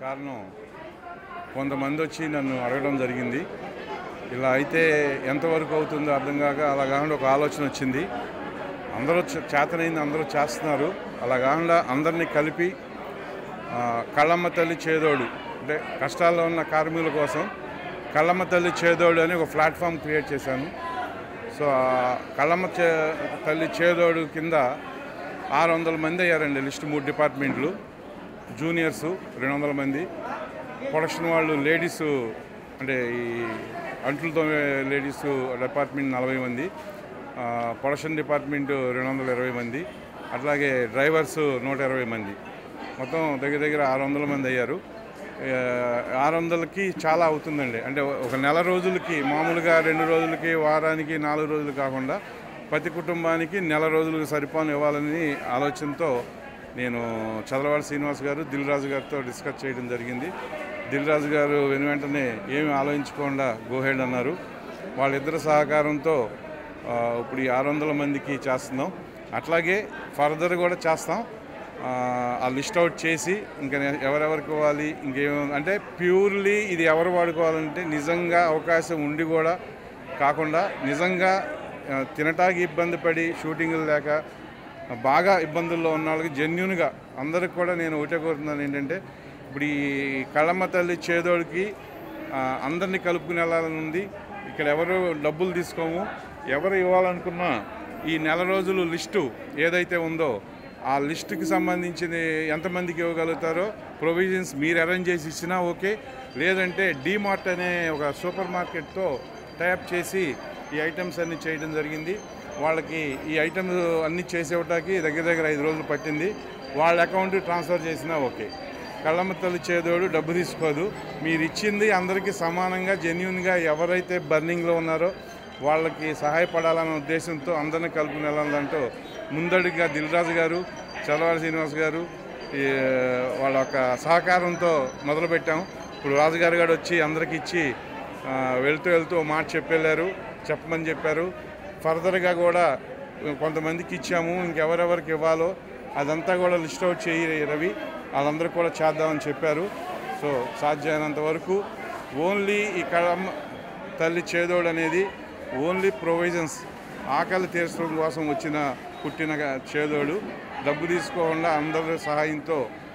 కారణం కొంతమంది వచ్చి నన్ను అడగడం జరిగింది. ఇలా అయితే ఎంతవరకు అవుతుందో అర్థం కాక అలా కాకుండా ఒక ఆలోచన వచ్చింది. అందరూ చేతనైంది అందరూ చేస్తున్నారు. అలా కాకుండా అందరినీ కలిపి కళ్ళమ్మ తల్లి చేదోడు అంటే కష్టాల్లో ఉన్న కార్మికుల కోసం కళ్ళమ్మ తల్లి చేదోడు అని ఒక ప్లాట్ఫామ్ క్రియేట్ చేశాను. సో కళ్ళమ్మ తల్లి చేదోడు కింద 600 మంది అయ్యారండి. లిస్ట్ 3 డిపార్ట్మెంట్లు, జూనియర్స్ 200 మంది, ప్రొడక్షన్ వాళ్ళు లేడీసు అంటే ఈ అంట్లతో లేడీస్ డిపార్ట్మెంట్ 40 మంది, ప్రొడక్షన్ డిపార్ట్మెంట్ 220 మంది, అట్లాగే డ్రైవర్స్ 120 మంది, మొత్తం దగ్గర దగ్గర 600 మంది అయ్యారు. 600కి చాలా అవుతుందండి. అంటే ఒక నెల రోజులకి మామూలుగా 2 రోజులకి వారానికి 4 రోజులు కాకుండా ప్రతి కుటుంబానికి నెల రోజులకు సరిపోను ఇవ్వాలని ఆలోచనతో నేను చదలవాడ శ్రీనివాస్ గారు దిల్ రాజు గారితో డిస్కస్ చేయడం జరిగింది. దిల్ రాజు గారు వెంటనే ఏమి ఆలోచించకుండా గోహెడ్ అన్నారు. వాళ్ళిద్దరి సహకారంతో ఇప్పుడు ఈ 600 మందికి చేస్తున్నాం. అట్లాగే ఫర్దర్ కూడా చేస్తాం. ఆ లిస్ట్ అవుట్ చేసి ఇంకా ఎవరెవరికి ఇవ్వాలి ఇంకేమో అంటే ప్యూర్లీ ఇది ఎవరు వాడుకోవాలంటే నిజంగా అవకాశం ఉండి కూడా కాకుండా నిజంగా తినటానికి ఇబ్బంది పడి షూటింగులు లేక బాగా ఇబ్బందుల్లో ఉన్న వాళ్ళకి జెన్యూన్గా అందరికి కూడా నేను ఒకటే కోరుతున్నాను ఏంటంటే ఇప్పుడు ఈ కళ్ళమ్మ తల్లి చేదోడికి అందరినీ కలుపుకుని వెళ్ళాలని ఉంది. ఇక్కడ ఎవరు డబ్బులు తీసుకోము. ఎవరు ఇవ్వాలనుకున్నా ఈ నెల రోజులు లిస్టు ఏదైతే ఉందో ఆ లిస్టుకి సంబంధించిన ఎంతమందికి ఇవ్వగలుగుతారో ప్రొవిజన్స్ మీరు అరేంజ్ చేసి ఇచ్చినా ఓకే, లేదంటే డీమార్ట్ అనే ఒక సూపర్ మార్కెట్తో టైప్ చేసి ఈ ఐటమ్స్ అన్నీ చేయడం జరిగింది. వాళ్ళకి ఈ ఐటమ్స్ అన్నీ చేసేవటానికి దగ్గర దగ్గర 5 రోజులు పట్టింది. వాళ్ళ అకౌంట్ ట్రాన్స్ఫర్ చేసినా ఓకే. కళ్ళమ్మ తల్లి చేదోడు డబ్బు తీసుకోదు. మీరు ఇచ్చింది అందరికీ సమానంగా జెన్యూన్గా ఎవరైతే బర్నింగ్లో ఉన్నారో వాళ్ళకి సహాయపడాలన్న ఉద్దేశంతో అందరినీ కలుపుకుని వెళ్ళాలంటూ ముందడుగా దిల్ రాజు గారు చదలవాడ శ్రీనివాస్ గారు వాళ్ళ యొక్క సహకారంతో మొదలుపెట్టాం. ఇప్పుడు రాజుగారు గారు వచ్చి అందరికి ఇచ్చి వెళ్తూ మాట చెప్పమని చెప్పారు. ఫర్దర్గా కూడా కొంతమందికి ఇచ్చాము. ఇంకెవరెవరికి ఇవ్వాలో అదంతా కూడా లిస్ట్ అవుట్ చేయి రవి, వాళ్ళందరూ కూడా చేద్దామని చెప్పారు. సో సాధ్యమైనంత వరకు ఓన్లీ ఈ కళ్ళమ్మ తల్లి చేదోడు అనేది ఓన్లీ ప్రొవిజన్స్ ఆకలి తీర్చడం కోసం పుట్టిన చేదోడు. డబ్బు తీసుకోకుండా అందరి సహాయంతో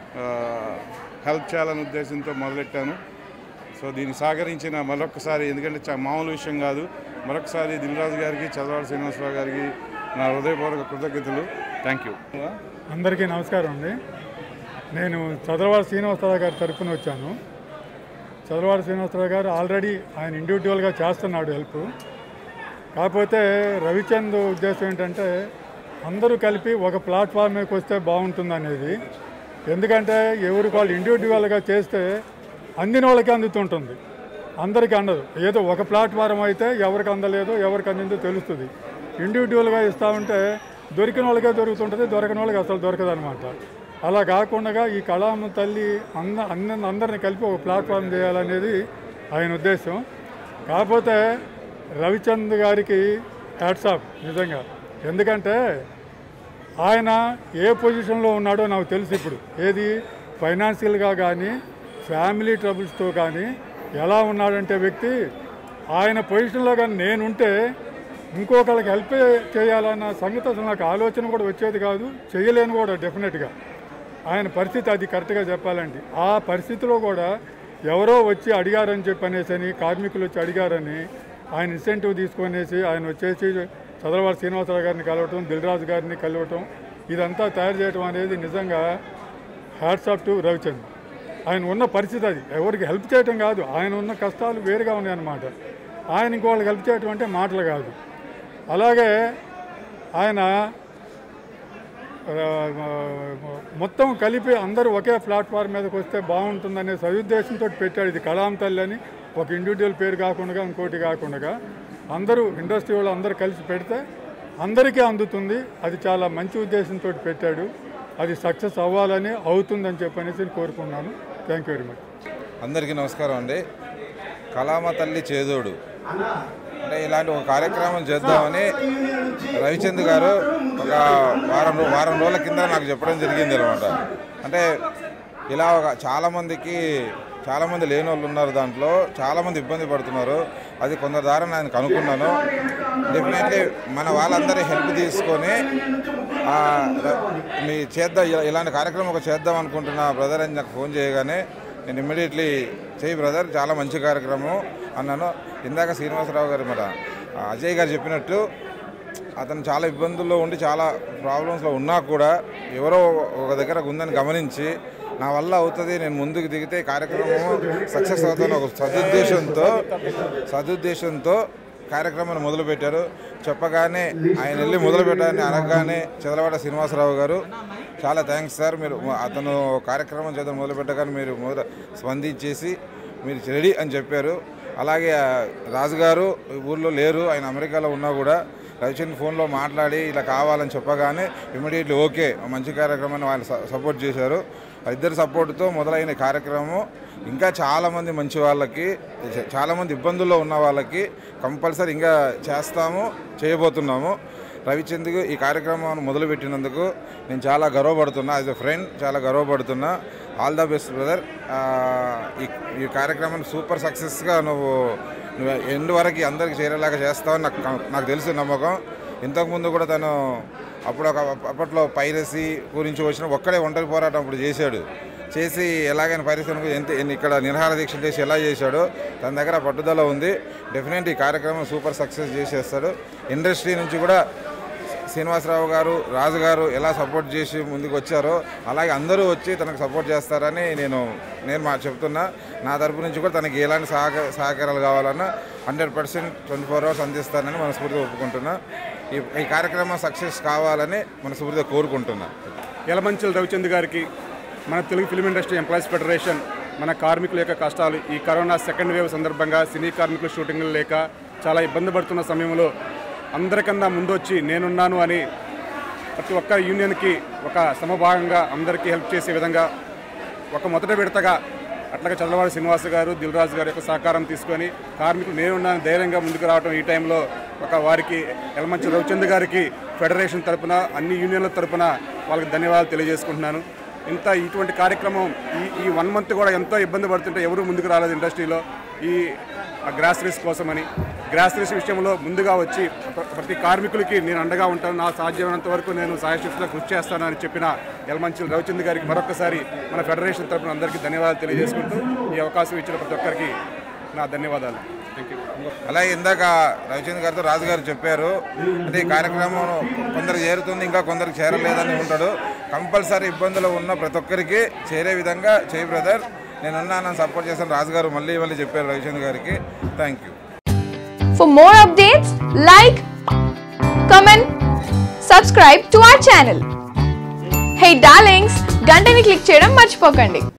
హెల్ప్ చేయాలనే ఉద్దేశంతో మొదలెట్టాను. సో దీన్ని సహకరించిన మరొకసారి, ఎందుకంటే మామూలు విషయం కాదు, మరొకసారి దిల్ రాజు గారికి చదలవాడ శ్రీనివాసరావు గారికి నా హృదయపూర్వక కృతజ్ఞతలు. Thank you. అందరికీ నమస్కారం అండి. నేను చదలవాడ శ్రీనివాసరావు గారి తరఫున వచ్చాను. చదలవాడ శ్రీనివాసరావు గారు ఆల్రెడీ ఆయన ఇండివిజువల్గా చేస్తున్నాడు హెల్ప్. కాకపోతే రవిచంద్ ఉద్దేశం ఏంటంటే అందరూ కలిపి ఒక ప్లాట్ఫామ్ మీదకి వస్తే బాగుంటుంది అనేది. ఎందుకంటే ఎవరికి వాళ్ళు ఇండివిజువల్గా చేస్తే అందిన వాళ్ళకి అందుతుంటుంది, అందరికీ అందదు. ఏదో ఒక ప్లాట్ఫారం అయితే ఎవరికి అందలేదో ఎవరికి అందిందో తెలుస్తుంది. ఇండివిజువల్గా ఇస్తూ ఉంటే దొరికిన వాళ్ళకే దొరుకుతుంటుంది, దొరకని వాళ్ళకి అసలు దొరకదనమాట. అలా కాకుండా ఈ కళామ తల్లి అందరిని కలిపి ఒక ప్లాట్ఫామ్ చేయాలనేది ఆయన ఉద్దేశం. కాకపోతే రవిచంద్ గారికి హ్యాట్స్ ఆఫ్ నిజంగా. ఎందుకంటే ఆయన ఏ పొజిషన్లో ఉన్నాడో నాకు తెలుసు. ఇప్పుడు ఏది ఫైనాన్షియల్గా కానీ ఫ్యామిలీ ట్రబుల్స్తో కానీ ఎలా ఉన్నాడంటే వ్యక్తి, ఆయన పొజిషన్లో కానీ నేనుంటే ఇంకొకళ్ళకి హెల్ప్ చేయాలన్న సంగతి అసలు నాకు ఆలోచన కూడా వచ్చేది కాదు, చేయలేను కూడా డెఫినెట్గా. ఆయన పరిస్థితి అది కరెక్ట్గా చెప్పాలండి. ఆ పరిస్థితిలో కూడా ఎవరో వచ్చి అడిగారని చెప్పనేసి కార్మికులు వచ్చి అడిగారని ఆయన ఇన్సెంటివ్ తీసుకొనేసి ఆయన వచ్చేసి చదలవాడ శ్రీనివాసరావు గారిని కలవటం, దిల్ రాజు గారిని కలవటం, ఇదంతా తయారు చేయడం అనేది నిజంగా హ్యాట్స్ ఆఫ్ టు రవిచంద్. ఆయన ఉన్న పరిస్థితి అది. ఎవరికి హెల్ప్ చేయటం కాదు, ఆయన ఉన్న కష్టాలు వేరుగా ఉన్నాయన్నమాట. ఆయన ఇంకోళ్ళకి హెల్ప్ చేయటం అంటే మాటలు కాదు. అలాగే ఆయన మొత్తం కలిపి అందరూ ఒకే ప్లాట్ఫామ్ మీదకి వస్తే బాగుంటుందనే సదుద్దేశంతో పెట్టాడు. ఇది కళామ తల్లి అని ఒక ఇండివిజువల్ పేరు కాకుండా ఇంకోటి కాకుండా అందరూ ఇండస్ట్రీ వాళ్ళు అందరూ కలిసి పెడితే అందరికీ అందుతుంది. అది చాలా మంచి ఉద్దేశంతో పెట్టాడు. అది సక్సెస్ అవ్వాలని అవుతుందని చెప్పనేసి కోరుకున్నాను. Thank you very much. అందరికీ నమస్కారం అండి. కళామ తల్లి చేదోడు అంటే ఇలాంటి ఒక కార్యక్రమం చేద్దామని రవిచంద్ గారు ఒక వారం రోజుల కింద నాకు చెప్పడం జరిగింది అనమాట. అంటే ఇలా చాలామంది లేని వాళ్ళు ఉన్నారు, దాంట్లో చాలామంది ఇబ్బంది పడుతున్నారు. అది కొందరు ద్వారా నేను కనుక్కున్నాను. డెఫినెట్లీ మన వాళ్ళందరి హెల్ప్ తీసుకొని మీ చేద్దాం, ఇలాంటి కార్యక్రమం ఒక చేద్దాం అనుకుంటున్నా బ్రదర్ అని నాకు ఫోన్ చేయగానే నేను ఇమ్మీడియట్లీ చేయి బ్రదర్, చాలా మంచి కార్యక్రమం అన్నాను. ఇందాక శ్రీనివాసరావు గారు మన అజయ్ గారు చెప్పినట్టు అతను చాలా ఇబ్బందుల్లో ఉండి చాలా ప్రాబ్లమ్స్లో ఉన్నా కూడా ఎవరో ఒక దగ్గర ఉందని గమనించి నా వల్ల అవుతుంది, నేను ముందుకు దిగితే కార్యక్రమం సక్సెస్ అవుతాను ఒక సదుద్దేశంతో కార్యక్రమాన్ని మొదలుపెట్టారు. చెప్పగానే ఆయన వెళ్ళి మొదలుపెట్టాలని అనగానే చదలవాడ శ్రీనివాసరావు గారు చాలా థ్యాంక్స్ సార్, మీరు అతను కార్యక్రమం చేద్దాం మొదలుపెట్టగానే మీరు స్పందించేసి మీరు రెడీ అని చెప్పారు. అలాగే రాజుగారు ఊళ్ళో లేరు, ఆయన అమెరికాలో ఉన్నా కూడా రవిచంద్ర ఫోన్లో మాట్లాడి ఇలా కావాలని చెప్పగానే ఇమ్మీడియట్లీ ఓకే మంచి కార్యక్రమాన్ని వాళ్ళు సపోర్ట్ చేశారు. ఇద్దరు సపోర్ట్తో మొదలైన కార్యక్రమం ఇంకా చాలామంది మంచి వాళ్ళకి, చాలామంది ఇబ్బందుల్లో ఉన్న వాళ్ళకి కంపల్సరీ ఇంకా చేయబోతున్నాము. రవిచంద్రకి ఈ కార్యక్రమాన్ని మొదలుపెట్టినందుకు నేను చాలా గర్వపడుతున్నా, యాజ్ ఎ ఫ్రెండ్ చాలా గర్వపడుతున్నా. All the best brother. ఈ కార్యక్రమాన్ని సూపర్ సక్సెస్గా నువ్వు ఎండ్ వరకు అందరికీ చేరేలాగా చేస్తావని నాకు తెలుసు నమ్మకం. ఇంతకుముందు కూడా తను అప్పట్లో పైరసీ గురించి వచ్చిన ఒక్కడే ఒంటరి పోరాటం అప్పుడు చేసి ఎలాగైనా పైరసీ ఇక్కడ నిరాహార దీక్షలు చేసి ఎలా చేశాడో తన దగ్గర పట్టుదల ఉంది. డెఫినెట్ ఈ కార్యక్రమం సూపర్ సక్సెస్ చేసేస్తాడు. ఇండస్ట్రీ నుంచి కూడా శ్రీనివాసరావు గారు, రాజు గారు ఎలా సపోర్ట్ చేసి ముందుకు వచ్చారో అలాగే అందరూ వచ్చి తనకు సపోర్ట్ చేస్తారని నేను చెప్తున్నా. నా తరపు నుంచి కూడా తనకి ఎలాంటి సహకారాలు కావాలన్నా 100% 24 hours అందిస్తానని మనస్ఫూర్తిగా ఒప్పుకుంటున్నా. ఈ కార్యక్రమం సక్సెస్ కావాలని మనస్ఫూర్తిగా కోరుకుంటున్నా. యలమంచిల రవిచంద్ర గారికి, మన Telugu film industry employees federation, మన కార్మికుల యొక్క కష్టాలు, ఈ కరోనా సెకండ్ వేవ్ సందర్భంగా సినీ కార్మికులు షూటింగ్లు లేక చాలా ఇబ్బంది పడుతున్న సమయంలో అందరికన్నా ముందొచ్చి నేనున్నాను అని ప్రతి ఒక్క యూనియన్కి ఒక సమభాగంగా అందరికీ హెల్ప్ చేసే విధంగా ఒక మొదటి విడతగా అట్లాగే చదలవాడ శ్రీనివాస గారు, దిల్ రాజు గారి యొక్క సహకారం తీసుకొని కార్మికులు నేనున్నాను ధైర్యంగా ముందుకు రావడం, ఈ టైంలో వారికి యలమంచిల రవిచంద్ర గారికి ఫెడరేషన్ తరపున అన్ని యూనియన్ల తరపున వాళ్ళకి ధన్యవాదాలు తెలియజేసుకుంటున్నాను. ఇటువంటి కార్యక్రమం ఈ 1 month కూడా ఎంతో ఇబ్బంది పడుతుంటే ఎవరూ ముందుకు రాలేదు ఇండస్ట్రీలో ఈ గ్రాసరీస్ కోసమని. గ్రాసరీస్ విషయంలో ముందుగా వచ్చి ప్రతి కార్మికులకి నేను అండగా ఉంటాను, నా సాధ్యమైనంత వరకు నేను సాయశక్తిగా కృషి చేస్తానని చెప్పిన యలమంచిల రవిచంద్ర గారికి మరొకసారి మన ఫెడరేషన్ తరపున అందరికీ ధన్యవాదాలు తెలియజేసుకుంటూ ఈ అవకాశం ఇచ్చిన ప్రతి ఒక్కరికి నా ధన్యవాదాలు. Thank you. అలాగే ఇందాక రవిచంద్ర గారితో రాజుగారు చెప్పారు, అంటే ఈ కార్యక్రమం కొందరు చేరుతుంది, ఇంకా కొందరికి చేరలేదని ఉంటాడు. కంపల్సరీ ఇబ్బందులు ఉన్న ప్రతి ఒక్కరికి చేరే విధంగా చేయి బ్రదర్, నేనున్నానని సపోర్ట్ చేస్తాను రాజుగారు మళ్ళీ చెప్పారు రవిచంద్ర గారికి. Thank you. For more updates, like, comment, subscribe to our channel. Hey darlings, గంటని click చేయడం మర్చిపోకండి.